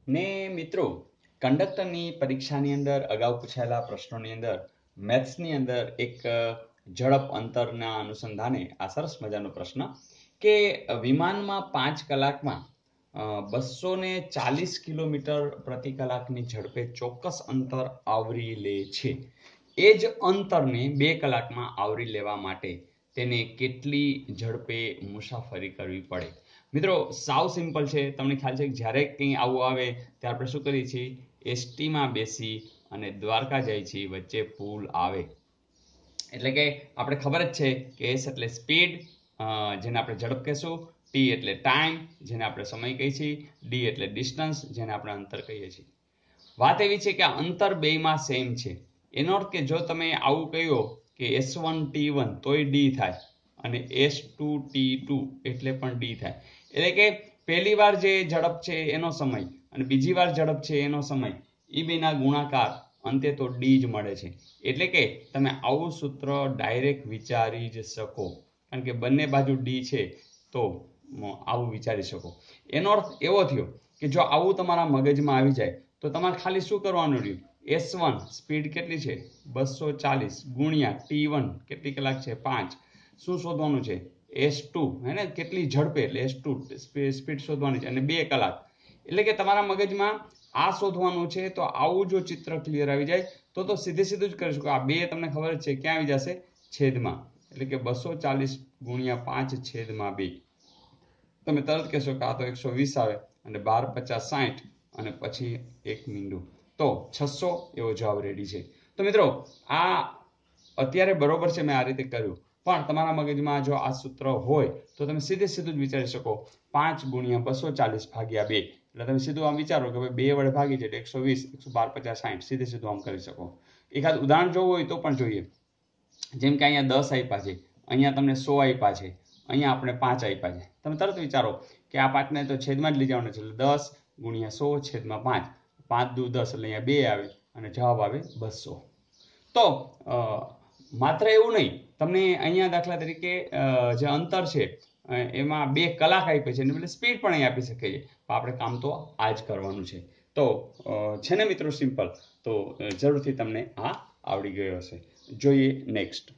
ને મિત્રો કંડક્ટરની પરીક્ષાની અંદર અગાઉ પૂછાયેલા પ્રશ્નોની અંદર મેથ્સની અંદર એક ઝડપ અંતરના અનુસંધાને આ સરસ મજાનો પ્રશ્ન કે વિમાનમાં 5 કલાકમાં 240 કિલોમીટર પ્રતિ કલાકની ઝડપે ચોક્કસ અંતર આવરી લે છે. એ જ અંતરને 2 કલાકમાં આવરી લેવા માટે તેને કેટલી ઝડપે મુસાફરી કરવી પડે? મિત્રો સાવ સિમ્પલ છે. તમને ખ્યાલ છે કે જ્યારે કંઈ આવું આવે ત્યારે આપણે શું કરીએ છીએ? એસટીમાં બેસી અને દ્વારકા જાય છે, વચ્ચે પુલ આવે એટલે કે આપણે ખબર જ છે કે એસ એટલે સ્પીડ, જેને આપણે ઝડપ કહીશું, ટી એટલે ટાઈમ, જેને આપણે સમય કહીએ છીએ, ડી એટલે ડિસ્ટન્સ, જેને આપણે અંતર કહીએ છીએ. વાત એવી છે કે આ અંતર બેયમાં સેમ છે. એનો અર્થ કે જો તમે આવું કહ્યું કે S1 T1 તોય ડી થાય અને S2 T2 એટલે પણ ડી થાય. એટલે કે પહેલી વાર જે ઝડપ છે એનો સમય અને બીજી વાર ઝડપ છે એનો સમય, એ બેના ગુણાકાર અંતે તો ડી જ મળે છે. એટલે કે તમે આવું સૂત્ર ડાયરેક્ટ વિચારી જ શકો, કારણ કે બંને બાજુ ડી છે તો આવું વિચારી શકો. એનો અર્થ એવો થયો કે જો આવું તમારા મગજમાં આવી જાય તો તમારે ખાલી શું કરવાનું રહ્યું? S1 સ્પીડ કેટલી છે? 240 ગુણ્યા T1 કેટલી કલાક છે? 5. શું શોધવાનું છે? S2 હે ને, કેટલી ઝડપે, એટલે S2 સ્પીડ શોધવાની છે અને 2 કલાક. એટલે કે તમારા મગજમાં આ શોધવાનું છે. તો આવું જો ચિત્ર ક્લિયર આવી જાય તો સીધે સીધું જ કરી શકો. આ 2 તમને ખબર જ છે ક્યાં આવી જશે? છેદમાં. એટલે કે 240 ગુણ્યા 5 છેદમાં 2. તમે તરત કહેશો કે આ તો 120 આવે અને 12 50 60 અને પછી 1 મીંડું, તો 600 એવો જવાબ રેડી છે. તો મિત્રો આ અત્યારે બરોબર છે, મેં આ રીતે કર્યું, પણ તમારા મગજમાં જો આ સૂત્ર હોય તો તમે સીધે સીધું જ વિચારી શકો 5 ગુણ્યા 240 ભાગ્યા 2. એટલે તમે સીધું આમ વિચારો કે 2 વડે ભાગી છે 120, 112 50 60, સીધે સીધું આમ કરી શકો. એકાદ ઉદાહરણ જોવું હોય તો પણ જોઈએ. જેમ કે અહીંયા 10 આપ્યા છે, અહીંયા તમને 100 આપ્યા છે, અહીંયા આપણે 5 આપ્યા છે. તમે તરત વિચારો કે આ 5ને તો છેદમાં જ લઈ જવાનો છે. એટલે 10 ગુણ્યા 100 છેદમાં 5, 5 દુ 10 એટલે અહીંયા 2 આવે અને જવાબ આવે 200. તો માત્ર એવું નહીં, તમને અહીંયા દાખલા તરીકે જે અંતર છે એમાં 2 કલાક આપી છે, એટલે સ્પીડ પણ અહીં આપી શકીએ છીએ. આપણે કામ તો આ જ કરવાનું છે. તો છે ને મિત્રો સિમ્પલ. તો જરૂરથી તમને આ આવડી ગયો હશે. જોઈએ નેક્સ્ટ.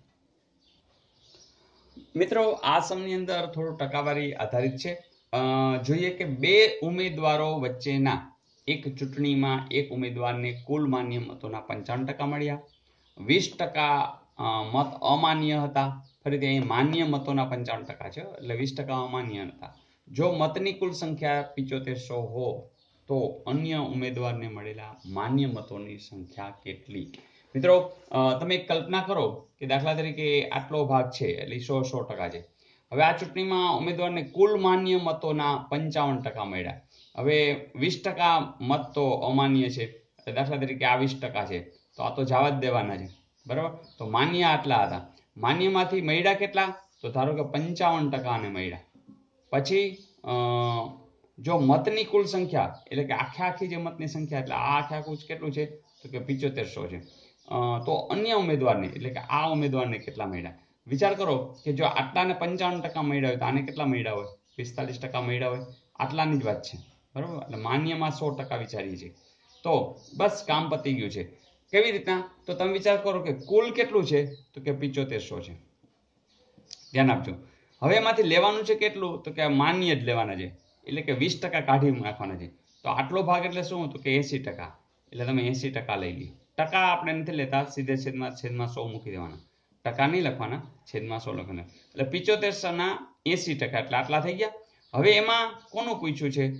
મિત્રો આ સમની અંદર થોડું ટકાવારી આધારિત છે. જોઈએ કે 2 ઉમેદવારો વચ્ચેના એક ચૂંટણીમાં એક ઉમેદવારને કુલ માન્ય મતોના 55% મળ્યા, 20% મત અમાન્ય હતા. ફરીથી અહીં માન્ય મતોના 55% છે, એટલે 20% અમાન્ય હતા. જો મતની કુલ સંખ્યા 7500 હો તો અન્ય ઉમેદવારને મળેલા માન્ય મતોની સંખ્યા કેટલી? મિત્રો તમે કલ્પના કરો કે દાખલા તરીકે આટલો ભાગ છે એટલે 100% છે. હવે આ ચૂંટણીમાં ઉમેદવારને કુલ માન્ય મતોના 55% મળ્યા. હવે 20% મત તો અમાન્ય છે, દાખલા તરીકે આ 20% છે, તો આ તો જવા જ દેવાના છે, બરાબર. તો માન્ય આટલા હતા. માન્યમાંથી મળ્યા કેટલા? તો ધારો કે 55% ને મળ્યા. પછી જો મતની કુલ સંખ્યા એટલે કે આખી જે મતની સંખ્યા, એટલે આ આખું કેટલું છે? તો કે 7500 છે. તો અન્ય ઉમેદવારને એટલે કે આ ઉમેદવારને કેટલા મળ્યા? વિચાર કરો કે જો આટલાને 55% મળ્યા હોય તો આને કેટલા મળ્યા હોય? 45% મળ્યા હોય. આટલાની જ વાત છે, બરાબર. એટલે માન્યમાં 100% વિચારીએ છીએ. તો બસ કામ પતી ગયું છે. કેવી રીતના? તો તમે વિચાર કરો કે કુલ કેટલું છે? તો કે 7500 છે. ધ્યાન આપજો. હવે એમાંથી લેવાનું છે કેટલું? તો કે માન્ય જ લેવાના છે, એટલે કે 20% કાઢી નાખવાના છે. તો આટલો ભાગ એટલે શું? તો કે 80%. એટલે તમે 80% લઈ લો. ટકા આપણે નથી લેતા, સીધે છેદમાં 100 મૂકી દેવાના. ટકા નહીં લખવાના, છેદમાં 100 લખવાના. એટલે 7500ના 80%, એટલે આટલા થઈ ગયા. હવે એમાં કોનું પૂછ્યું છે?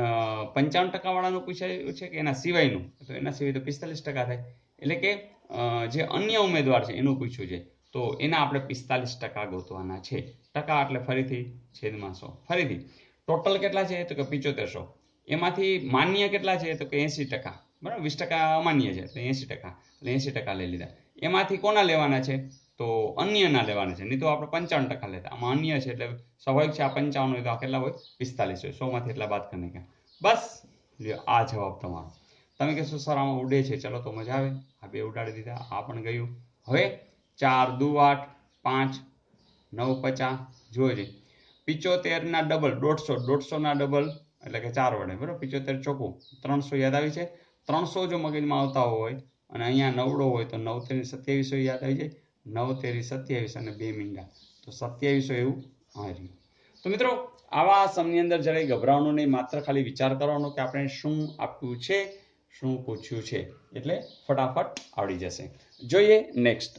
55% વાળાનું પૂછાયું છે કે એના સિવાયનું? તો એના સિવાય તો 45% થાય. એટલે કે જે અન્ય ઉમેદવાર છે એનું પૂછ્યું છે, તો એના આપણે 45% ગોતવાના છે. ટકા એટલે ફરીથી છેદમાં 100. ફરીથી ટોટલ કેટલા છે? તો કે 7500. એમાંથી માન્ય કેટલા છે? તો કે 80%, બરાબર. 20% અમાન્ય છે, તો 80%, એટલે 80% લઈ લીધા. એમાંથી કોના લેવાના છે? તો અન્યના લેવાના છે. નહીં તો આપણે 55% લેતા. આમાં અન્ય છે એટલે સ્વાભાવિક છે આ 55 હોય તો આ કેટલા હોય? 45 હોય. 100 માંથી એટલા બાદ કરી નાખ્યા. બસ લ્યો, આ જવાબ તમારો. તમે કહેશો સર આમાં ઉડે છે. ચલો તો મજા આવે. આ 2 ઉડાડી દીધા, આ પણ ગયું. હવે 4 દુ 8, 5 9 50 જોઈએ. 75 ના ડબલ 150, 150 ના ડબલ એટલે કે 4 વડે, બરાબર. 75 ચોખ્ખું 300 યાદ આવી છે. 300 જો મગજમાં આવતા હોય અને અહીંયા નવડો હોય તો 9 તેરી 2700 યાદ આવી જાય. 9 તેરી 27 અને 2 મીંડા તો 2700 એવું આ રહ્યું. તો મિત્રો આવા સમની અંદર જરાય ગભરાવાનું નહીં, માત્ર ખાલી વિચાર કરવાનો કે આપણે શું આપ્યું છે, શું પૂછ્યું છે, એટલે ફટાફટ આવડી જશે. જોઈએ નેક્સ્ટ.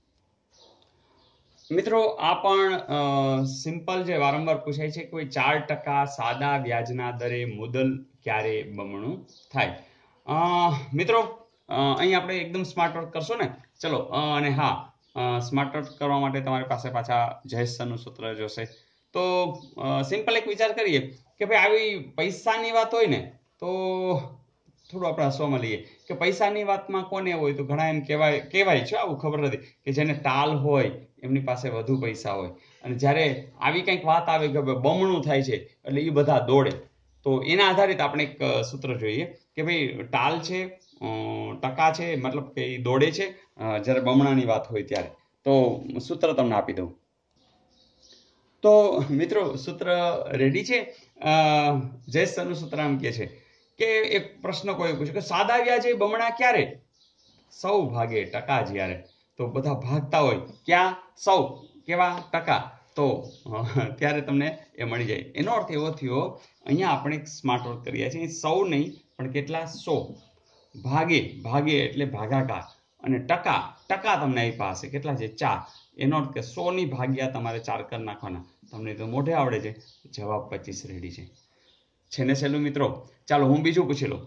મિત્રો આ પણ સિમ્પલ છે, વારંવાર પૂછાય છે. કોઈ 4% સાદા વ્યાજના દરે મુદ્દલ ક્યારે બમણું થાય? મિત્રો અહીં આપણે એકદમ સ્માર્ટ વર્ક કરશો ને. ચલો અને હા, સ્માર્ટ વર્ક કરવા માટે તમારી પાસે પાછા જયેશ સરનું સૂત્ર જોશે. તો સિમ્પલ એક વિચાર કરીએ કે ભાઈ આવી પૈસાની વાત હોય ને તો થોડું આપણે હસવામાં લઈએ કે પૈસાની વાતમાં કોને હોય તો ઘણા એમ કહેવાય છે, આવું ખબર નથી, કે જેને ટાલ હોય એમની પાસે વધુ પૈસા હોય. અને જ્યારે આવી કંઈક વાત આવે કે બમણું થાય છે એટલે એ બધા દોડે. તો એના આધારિત આપણે એક સૂત્ર જોઈએ કે ભાઈ ટાલ છે, ટકા છે, મતલબ કે એ દોડે છે જ્યારે બમણાની વાત હોય ત્યારે. તો સૂત્ર તમને આપી દઉં. તો મિત્રો સૂત્ર રેડી છે. જયેશ સરનું સૂત્ર આમ કે છે કે એક પ્રશ્ન કોઈ પૂછ્યો કે સાદા વ્યાજે બમણા ક્યારે? 100 ભાગે ટકા જ્યારે. તો બધા ભાગતા હોય ક્યાં? 100 કેવા ટકા, તો ત્યારે તમને એ મળી જાય. એનો અર્થ એવો થયો અહીંયા આપણે એક સ્માર્ટ વર્ક કરીએ છીએ. 100 નહીં પણ કેટલા? 100 ભાગે એટલે ભાગાકાર, અને ટકા તમને આપ્યા હશે કેટલા છે? 4. એનો અર્થ કે 100 ની ભાગ્યા તમારે 4 કરી નાખવાના. તમને તો મોઢે આવડે છે. જવાબ 25 રેડી છે. છે ને સહેલું મિત્રો? ચાલો હું બીજું પૂછી લઉં.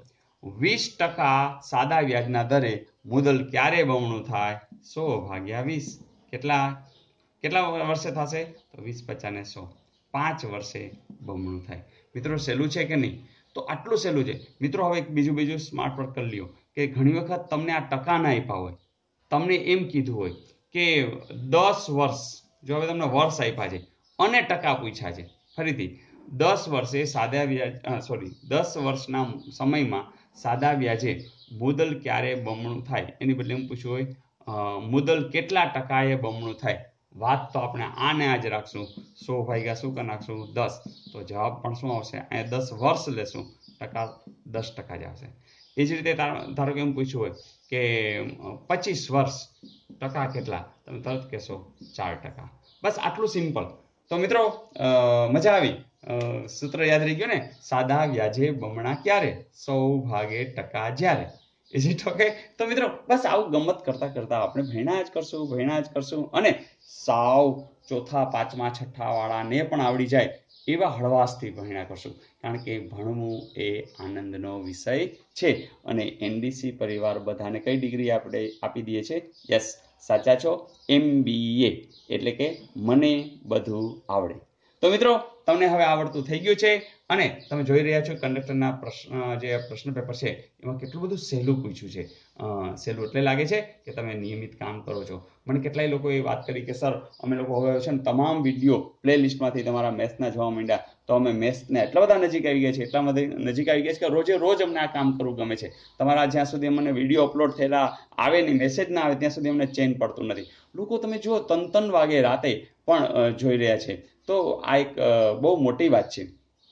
20% સાદા વ્યાજના દરે મુદ્દલ ક્યારે બમણું થાય? 100 ભાગ્યા 20. કેટલા વર્ષે થશે? તો 20, 50 ને 100, 5 વર્ષે બમણું થાય. મિત્રો સહેલું છે કે નહીં? તો આટલું સહેલું છે. મિત્રો હવે બીજું સ્માર્ટ વર્ક કરી લ્યો કે ઘણી વખત તમને આ ટકા ના આપ્યા હોય, તમને એમ કીધું હોય કે 10 વર્ષ, જો હવે તમને વર્ષ આપ્યા છે અને ટકા પૂછ્યા છે. ફરીથી 10 વર્ષે સાદા વ્યાજ 10 વર્ષના સમયમાં સાદા વ્યાજે મુદ્દલ ક્યારે બમણું થાય, એની બદલે એમ પૂછ્યું હોય મુદ્દલ કેટલા ટકાએ બમણું થાય. વાત તો આપણે આને આજ રાખશું. 100 ભાગ્યા શું કરી નાખશું? 10. તો જવાબ પણ શું આવશે? અહીંયા 10 વર્ષ લેશું, ટકા 10% જ આવશે. એ જ રીતે ધારો કે એમ પૂછ્યું હોય કે 25 વર્ષ, ટકા કેટલા? તમે તરત કહેશો 4%. બસ આટલું સિમ્પલ. તો મિત્રો મજા આવી? સૂત્ર યાદ રહી ગયું ને? સાદા વ્યાજે બમણા ક્યારે? 100 ભાગે ટકા જ્યારે. Is it okay? તો મિત્રો બસ આવું ગમત કરતા આપણે ભણ્યા જ કરશું અને સાવ ચોથા, પાંચમા, છઠ્ઠા વાળાને પણ આવડી જાય એવા હળવાશથી ભણ્યા કરશું. કારણ કે ભણવું એ આનંદનો વિષય છે. અને એનડીસી પરિવાર બધાને કઈ ડિગ્રી આપણે આપી દઈએ છીએ? યસ, સાચા છો. MBA એટલે કે મને બધું આવડે. તો મિત્રો તમને હવે આવડતું થઈ ગયું છે અને તમે જોઈ રહ્યા છો કંડક્ટરના પ્રશ્ન પેપર છે એમાં કેટલું બધું સહેલું પૂછ્યું છે. સહેલું એટલે લાગે છે કે તમે નિયમિત કામ કરો છો. મને કેટલાય લોકોએ વાત કરી કે સર અમે લોકો હવે છે ને તમામ વિડીયો પ્લેલિસ્ટમાંથી તમારા મેથ્સના જોવા માંડ્યા, તો અમે મેથ્સને એટલા બધા નજીક આવી ગયા છે, એટલા બધા નજીક આવી ગયા છે કે રોજે રોજ અમને આ કામ કરવું ગમે છે. તમારા જ્યાં સુધી અમને વિડીયો અપલોડ થયેલા આવે નહીં, મેસેજ ના આવે ત્યાં સુધી અમને ચેન પડતું નથી. લોકો તમે જુઓ 3 વાગે રાતે પણ જોઈ રહ્યા છે. તો આ એક બહુ મોટી વાત છે.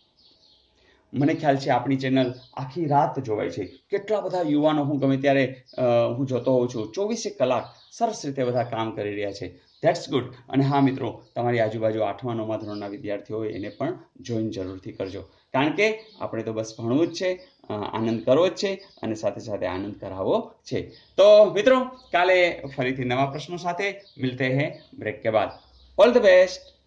મને ખ્યાલ છે આપણી ચેનલ આખી રાત જોવાય છે. કેટલા બધા યુવાનો હું ગમે ત્યારે હું જોતો હોઉં છું. 24 કલાક સરસ રીતે બધા કામ કરી રહ્યા છે. That's good. અને હા મિત્રો, તમારી આજુબાજુ 8મા 9મા ધોરણના વિદ્યાર્થીઓ હોય એને પણ જોઈન જરૂરથી કરજો. કારણ કે આપણે તો બસ ભણવું જ છે, આનંદ કરવો જ છે અને સાથે સાથે આનંદ કરાવવો છે. તો મિત્રો કાલે ફરીથી નવા પ્રશ્નો સાથે મિલતે હૈ બ્રેક કે બાદ. All the best.